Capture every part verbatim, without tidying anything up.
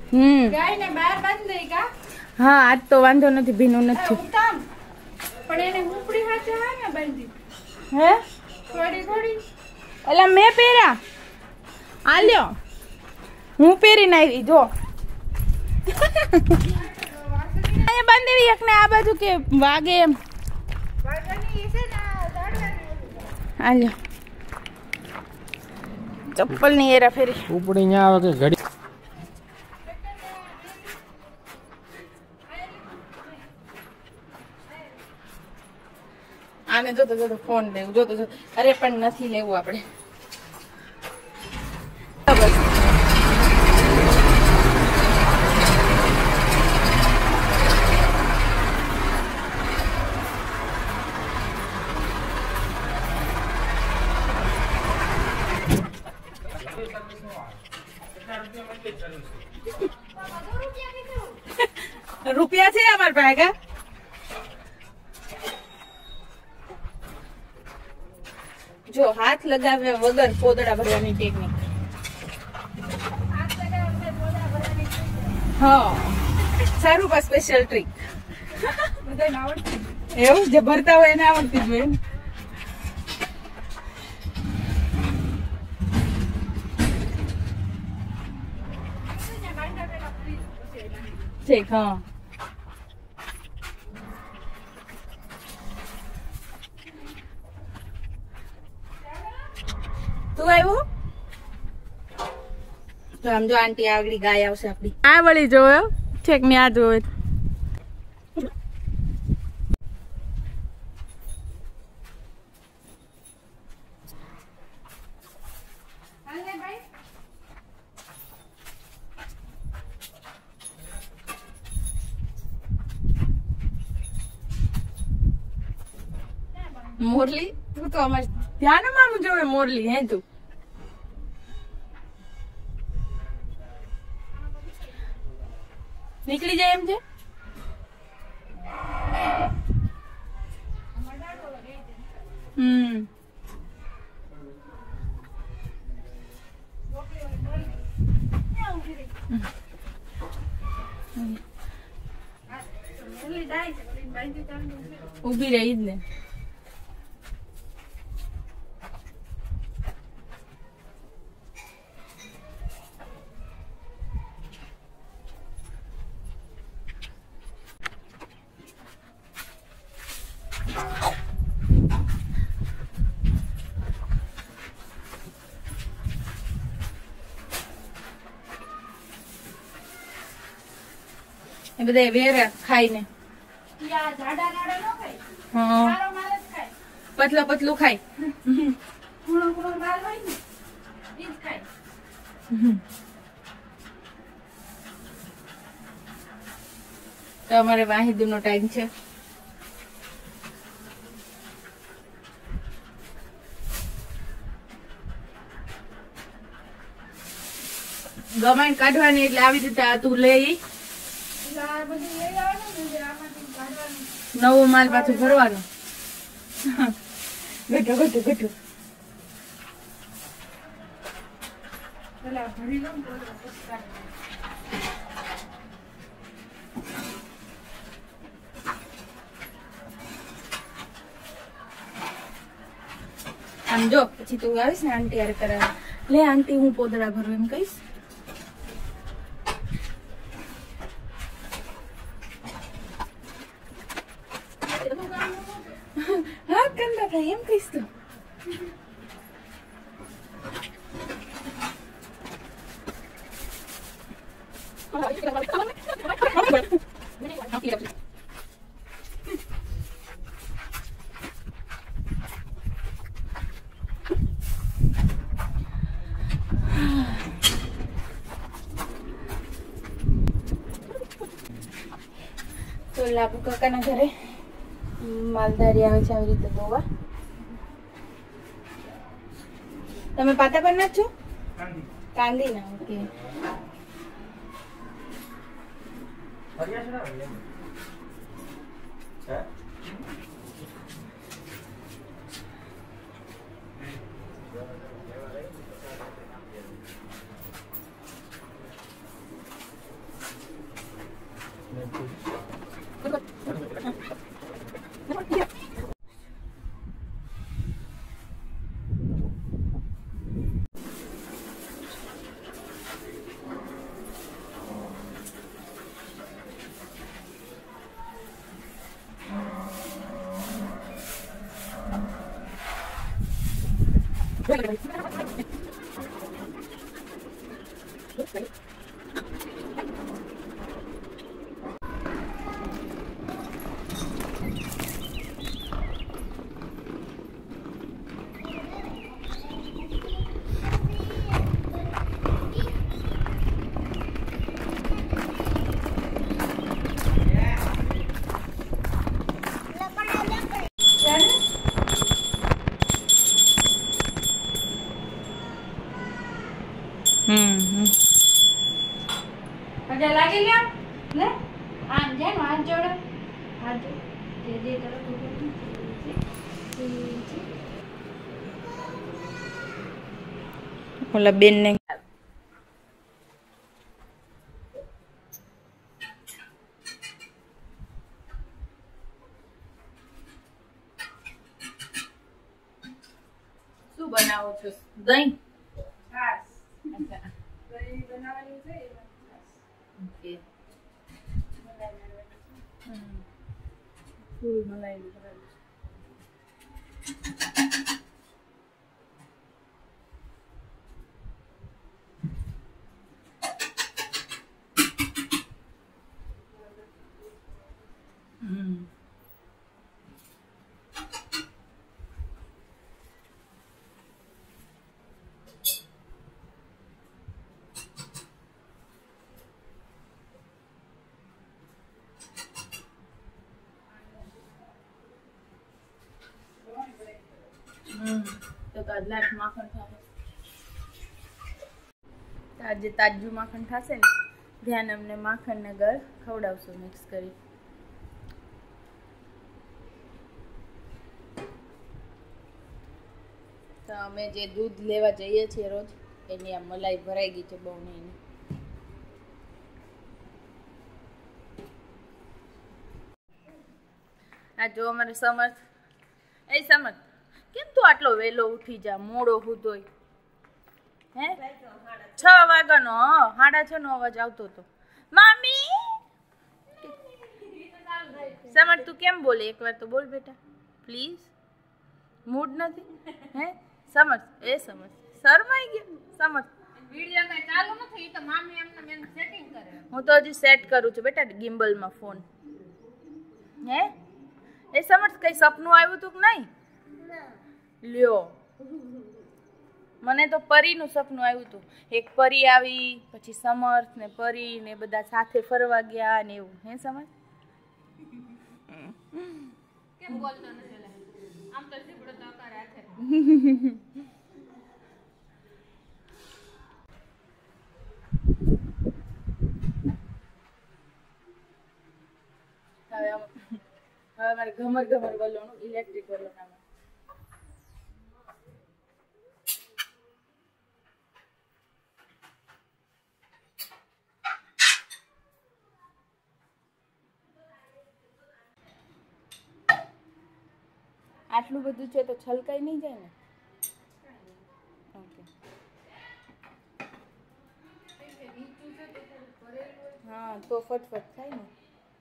હમ ગાયને બહાર બાંધી દઈ કા? હા આજ તો વાંધો નથી, ભીનું નથી. ઉતામ પણ એને ઉપડી હાથે હા ને બાંધી હે થોડી થોડી. એલા મેં પહેર્યા આલ્યો, હું પહેરીને આવી જો. અહીંયા બાંધેવી એક ને આ બાજુ કે વાગે એમ. આલ્યો ચપ્પલ ની એરા ફેરી ઉપડી ન્યા આવે કે ઘડી. આને જોતો જોતો ફોન લેવું, જોતો જોતો અરે પણ નથી લેવું આપણે. રૂપિયા છે અમાર પાસે. જો હાથ લગાવ્યા વગર પોદડા ભરવાની ટેકનિક. હા સારું બસ સ્પેશિયલ ટ્રીક. બધાને આવડતી એવું જે ભરતા હોય એને આવડતી જ હોય. ઠીક હા તું આવ્યો તો આમ જો આંટી આગળી ગાય આવશે આપડી. આ વળી જોયો ઠેક ને આ જોવે. મોરલી તું તો અમારે ધ્યાનમાં જોવે મોરલી હે તું. નીકળી જાય એમ છે. હમ ઉભી રહી જ ને. એ બધા વેરા ખાઈને પતલો પતલું ખાય. તો અમારે વાહિદ નો ટાઈમ છે. ગમાણ કાઢવાની એટલે આવી રીતે આ તું લઈ નવો માલ પાછું ભરવાનો. ગટો ગટો ગટો આમ જો પછી તું આવીશ ને આંટી યાર કરાવે લે આંટી હું પોદડા ભરું એમ કહીશ. હા કંદા ભાઈ એમ કહીશ તું. તો લાભુ કાકાના ઘરે માલધારી આવે છે આવી રીતે દોવા. તમે પાતા પર નાખજો કાંદી ના. ઓકે हम्म પગે લાગી લ્યો લે આમ જાય ને હાથ જોડે હાથ જોડે જે જે તરફ ઓલા બેન ને શું બનાવો છો? દહીં. છાસ અચ્છા. દહીં બનાવવાની છે એમાં છાસ ઓકે. મલાઈ નાખવાની છે. હમ. ફૂલ મલાઈ બનાવી. હમ. હમ તો કદલાટ માખણ થાય. આજે તાજું માખણ થશે ને ધ્યાન અમને માખણ ને ગળ ખવડાવશો મિક્સ કરી. તો અમે જે દૂધ લેવા જઈએ છીએ રોજ એની આ મલાઈ ભરાઈ ગઈ છે બહુ ને એની. આ જો અમારે સમર્થ એ સમર્થ કેમ તું આટલો વહેલો ઉઠી જા મોડો હુતોય હે છ વાગ્યાનો સાડા છ નો અવાજ આવતો હતો. મામી સમર્થ તું કેમ બોલે એકવાર તો બોલ બેટા પ્લીઝ. મૂડ નથી હે સમર્થ એ સમર્થ શરમાઈ ગયો સમર્થ. વિડિયો કઈ ચાલુ નથી ઈ તો મામી એમને મેં સેટિંગ કરે. હું તો હજી સેટ કરું છું બેટા ગિમ્બલમાં ફોન. હે એ સમર્થ કઈ સપનું આવ્યું તું કે નહીં? લ્યો મને તો પરીનું સપનું આવ્યું હતું. એક પરી આવી પછી સમર્થ ને પરી ને બધા સાથે ફરવા ગયા ને એવું. હે સમર્થ કેમ બોલતો નથી લે આમ તો સીબડો તો આકાર રાખે. હવે આમ- હવે અમારે ઘમર ઘમર વલોણું ઇલેક્ટ્રિક વલોણ આવે. આટલું બધું છે તો છલકાઈ નહીં જાય ને? ઓકે. હા તો ફટફટ થાય ને.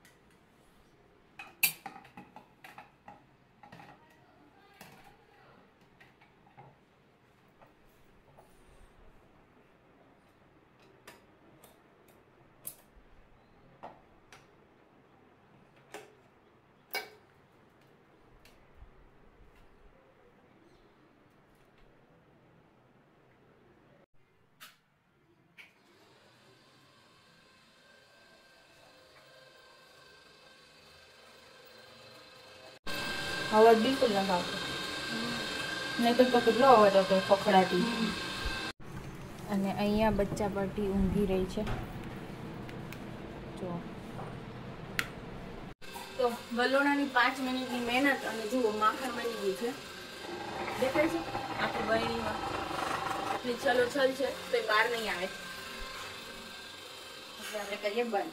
અવાજ બિલકુલ ન આવતો નહીં તો તો કેટલો અવાજ આવતો ખખડાટી. અને અહીંયા બચ્ચા પાર્ટી ઊંઘી રહી છે જો. તો વલોણાની પાંચ મિનિટની મહેનત અને જુઓ માખણ બની ગયું છે. દેખાય છે આખી બહેણીમાં આટલી છલો છલ છે તો એ બહાર નહીં આવે એટલે આપણે કરીએ બંધ.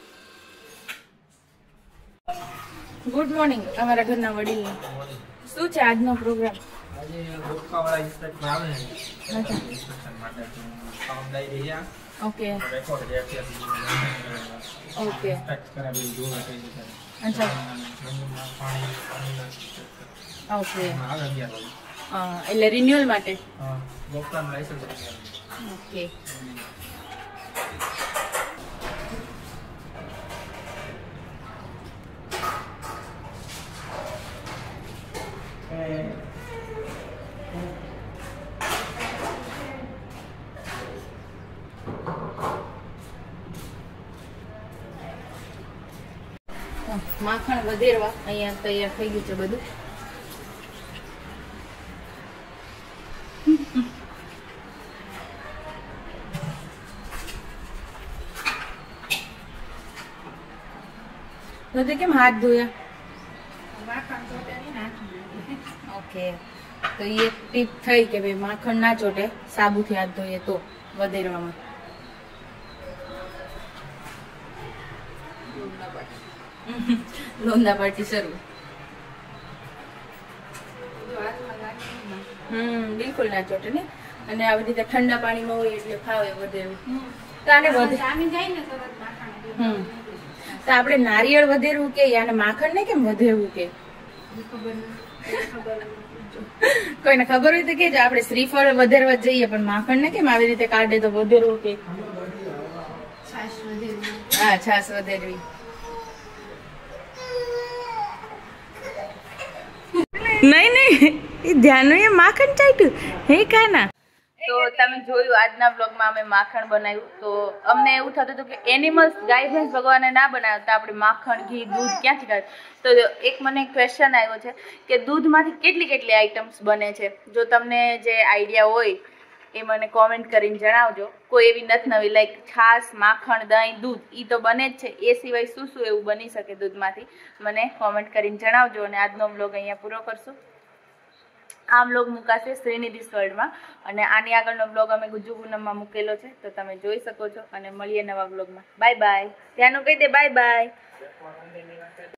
ગુડ મોર્નિંગ અમારા ઘરના વડીલ. શું છે આજનો પ્રોગ્રામ? આજે ગુટકાવાળા ઇન્સ્પેક્ટર આવે ને અચ્છા ઇન્સ્પેક્શન માટે ફોર્મ લઈ રહ્યા ઓકે રેકોર્ડ જે અત્યારે ઓકે ઇન્સ્પેક્ટ કરાવી જોવા કઈ રીતે અચ્છા જમીનમાં પાણી પાણીના ઓકે આવે અગિયાર વાગે એટલે રિન્યુઅલ માટે. હા ગોપરાનું લાયસન્સ. ઓકે. માખણ વધેરવા અહીંયા તૈયાર થઈ ગયું છે બધું. તો તે કેમ હાથ ધોયા? ઓકે, તો એ ટીપ થઈ કે ભાઈ માખણ ના ચોટે, સાબુથી હાથ ધોઈએ તો વધેરવામાં. લોંદા પાર્ટી શરૂ. હમ બિલકુલ ના ચોટે ને. અને આવી રીતે ઠંડા પાણીમાં હોય એટલે ફાવે વધેરવું. તો આને વધે હમ તો આપણે નારિયેળ વધેરવું કે આને માખણ ને કેમ વધેરવું કે કોઈને ખબર હોય તો કેજો. આપણે શ્રીફળ વધેરવા જઈએ પણ માખણ ને કેમ આવી રીતે કાઢે તો વધેરવું કે? હા છાશ વધેરવી. નહીં નહીં એ ધ્યાન એ માખણ ચાટ્યું હે કાના. તો તમે જોયું આજના બ્લોગમાં અમે માખણ બનાવ્યું. તો અમને એવું થતું હતું કે એનિમલ્સ ગાય ભેંસ ભગવાને ના બનાવ્યું તો આપણે માખણ ઘી દૂધ ક્યાંથી કાઢ. તો એક મને ક્વેશ્ચન આવ્યો છે કે દૂધમાંથી કેટલી કેટલી આઈટમ્સ બને છે. જો તમને જે આઈડિયા હોય એ મને કોમેન્ટ કરીને જણાવજો. કોઈ એવી નથી નવી લાઈક છાશ, માખણ, દહીં, દૂધ એ તો બને જ છે. એ સિવાય શું શું એવું બની શકે દૂધમાંથી મને કોમેન્ટ કરીને જણાવજો. અને આજનો બ્લોગ અહીંયા પૂરો કરશું. આ બ્લોગ મુકાશે શ્રીનિધિ વર્લ્ડમાં અને આની આગળનો બ્લોગ અમે ગુજ્જુ પૂનમમાં મૂકેલો છે તો તમે જોઈ શકો છો. અને મળીએ નવા બ્લોગમાં. Bye bye. ત્યાંનું કહી દે બાય બાય.